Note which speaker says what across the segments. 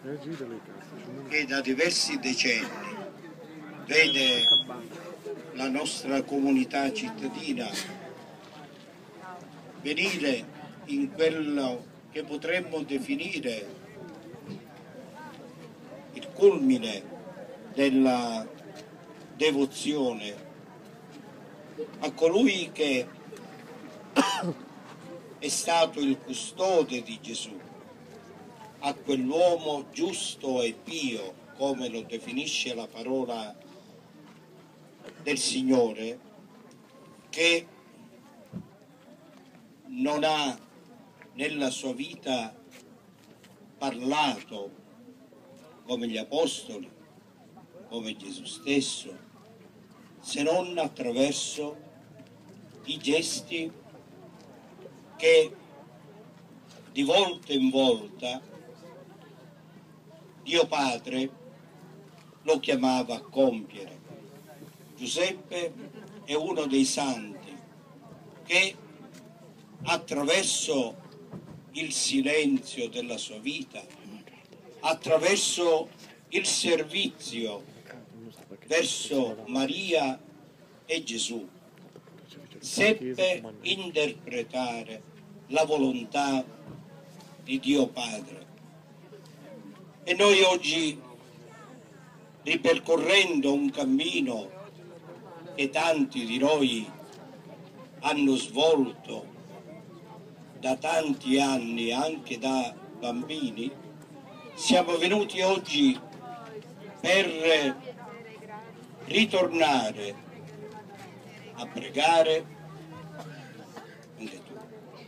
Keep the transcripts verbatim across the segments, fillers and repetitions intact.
Speaker 1: che da diversi decenni vede la nostra comunità cittadina venire in quello che potremmo definire il culmine della devozione a colui che è stato il custode di Gesù, a quell'uomo giusto e pio, come lo definisce la parola del Signore, che non ha nella sua vita parlato come gli apostoli, come Gesù stesso, se non attraverso i gesti che di volta in volta Dio Padre lo chiamava a compiere. Giuseppe è uno dei santi che attraverso il silenzio della sua vita, attraverso il servizio verso Maria e Gesù, seppe interpretare la volontà di Dio Padre. E noi oggi, ripercorrendo un cammino che tanti di noi hanno svolto da tanti anni, anche da bambini, siamo venuti oggi per ritornare a pregare anche tu.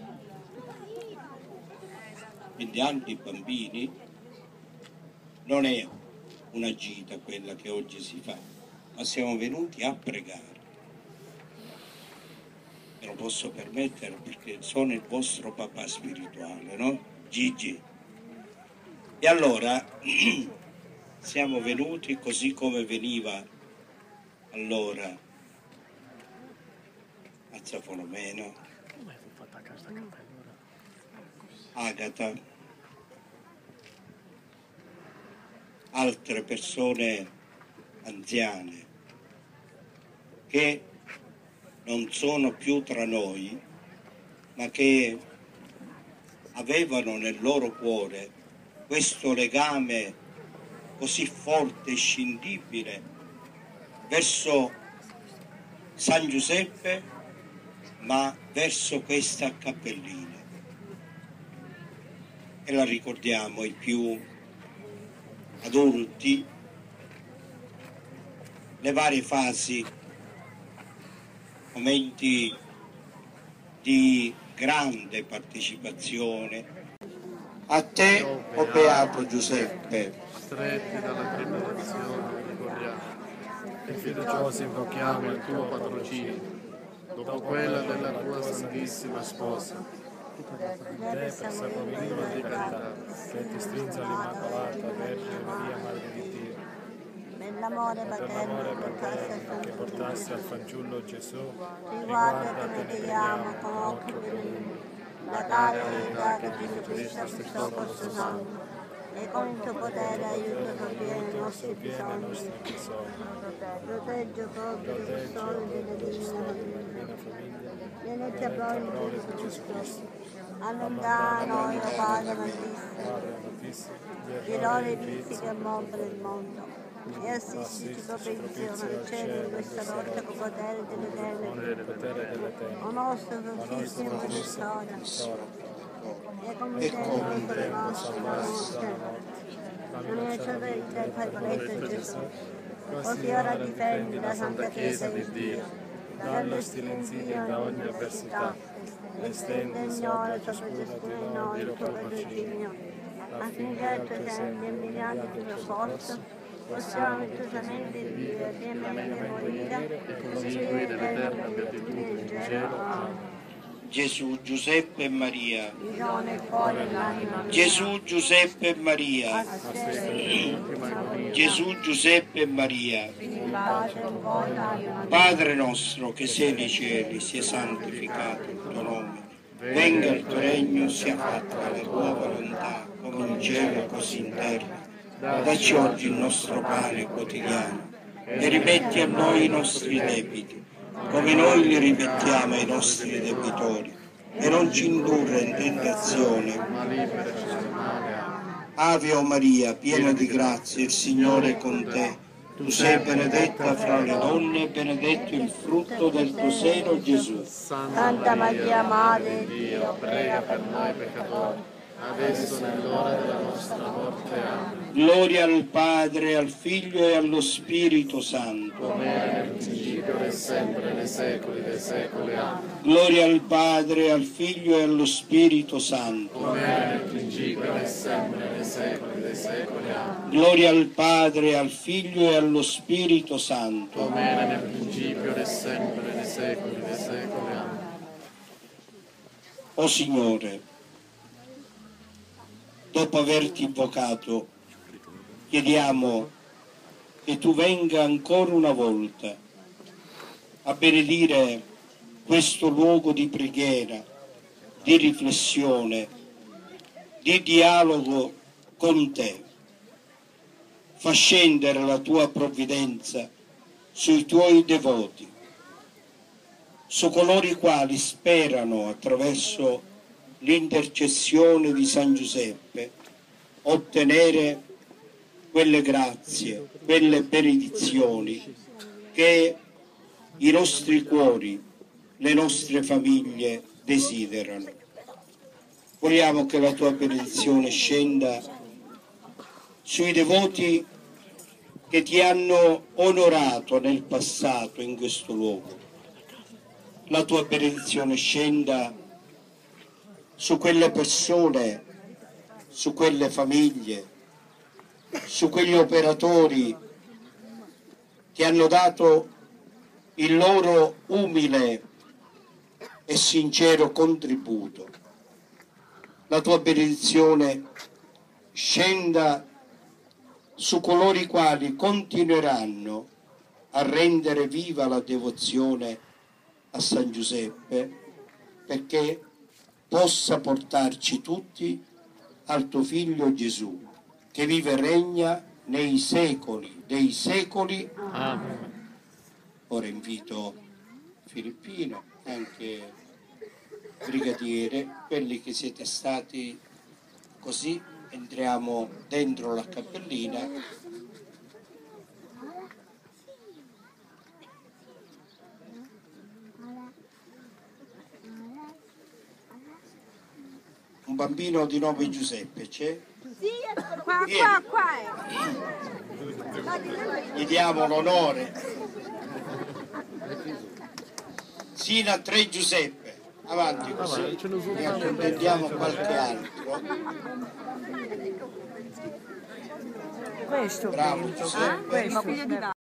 Speaker 1: Quindi anche i bambini, non è una gita quella che oggi si fa, ma siamo venuti a pregare. Me lo posso permettere perché sono il vostro papà spirituale, no? Gigi. E allora siamo venuti così come veniva allora Azzafolomena, Agata, altre persone anziane che non sono più tra noi, ma che avevano nel loro cuore questo legame così forte e scindibile verso San Giuseppe, ma verso questa cappellina. E la ricordiamo i più adulti, le varie fasi, momenti di grande partecipazione. A te, o oh beato Giuseppe,
Speaker 2: stretti dalla tribolazione, ricordiamo, e fiduciosi invochiamo il tuo patrocinio, dopo quella della tua Santissima Sposa. Te, per sacramento di carità, che ti stringe all'Immacolata Vergine Maria, Madre di Dio,
Speaker 3: nell'amore paterno
Speaker 2: che portassi al fanciullo Gesù,
Speaker 3: riguarda che ne chiediamo con occhio benigno, la cara verità che Gesù Cristo ha visto questo sangue, e con il tuo potere aiuta soppiene i nostri bisogni. Protegge proprio il custode della Divina Famiglia. Viene ti abboni di Gesù Cristo. Allontana noi, o Padre Altissimo, di loro i vizi che ammorbano il mondo. E assistici propizio nel cielo in questa notte con potere dell'Eterno. O nostro Santissimo Custode, e come sempre per le nostre morte, non è ciò verità e fai volete Gesù. Così ora difendi la Santa Chiesa di Dio, dallo stilenzio e da ogni avversità, e stende Signore sopra ciascuno di noi il tuo patrocinio, affinché il tuo esempio e mediante la tua forza possiamo virtuosamente vivere pienamente morire e conseguire l'eterna beatitudine in cielo. Amen.
Speaker 1: Gesù, Giuseppe e Maria.
Speaker 3: Gesù,
Speaker 1: Gesù, Giuseppe e Maria. Gesù, Giuseppe e Maria. Padre nostro che sei nei cieli, sia santificato il tuo nome. Venga il tuo regno, sia fatta la tua volontà, come in cielo così in terra. Dacci oggi il nostro pane quotidiano e rimetti a noi i nostri debiti, come noi li rimettiamo ai nostri debitori, e non ci indurre in tentazione,
Speaker 2: ma liberaci dal male.
Speaker 1: Ave o Maria, piena di grazia, il Signore è con te. Tu sei benedetta fra le donne e benedetto il frutto del tuo seno, Gesù.
Speaker 3: Santa Maria, Madre di Dio,
Speaker 2: Prega per noi peccatori, adesso è l'ora della nostra morte. Amen.
Speaker 1: Gloria al Padre, al Figlio e allo Spirito Santo.
Speaker 2: Come era nel principio e sempre nei secoli dei secoli. Amen.
Speaker 1: Gloria al Padre, al Figlio e allo Spirito Santo.
Speaker 2: Come era nel principio e sempre nei secoli dei secoli. Amen.
Speaker 1: Gloria al Padre, al Figlio e allo Spirito Santo.
Speaker 2: Come era nel principio e sempre nei secoli dei secoli. Amen.
Speaker 1: O Signore, dopo averti invocato, chiediamo che tu venga ancora una volta a benedire questo luogo di preghiera, di riflessione, di dialogo con te. Fa scendere la tua provvidenza sui tuoi devoti, su coloro i quali sperano attraverso l'intercessione di San Giuseppe ottenere quelle grazie, quelle benedizioni che i nostri cuori, le nostre famiglie desiderano. Vogliamo che la tua benedizione scenda sui devoti che ti hanno onorato nel passato in questo luogo. La tua benedizione scenda su quelle persone, su quelle famiglie, su quegli operatori che hanno dato il loro umile e sincero contributo. La tua benedizione scenda su coloro i quali continueranno a rendere viva la devozione a San Giuseppe, perché possa portarci tutti al tuo Figlio Gesù, che vive e regna nei secoli dei secoli.
Speaker 2: Amen.
Speaker 1: Ora invito Filippino, anche Brigadiere, quelli che siete stati così, entriamo dentro la cappellina. Un bambino di nome Giuseppe c'è?
Speaker 3: Sì, qua, qua, qua è.
Speaker 1: Gli diamo l'onore. Sino a tre Giuseppe, avanti così, e accontentiamo qualche altro.
Speaker 4: Questo,
Speaker 1: Bravo Giuseppe.
Speaker 4: questo.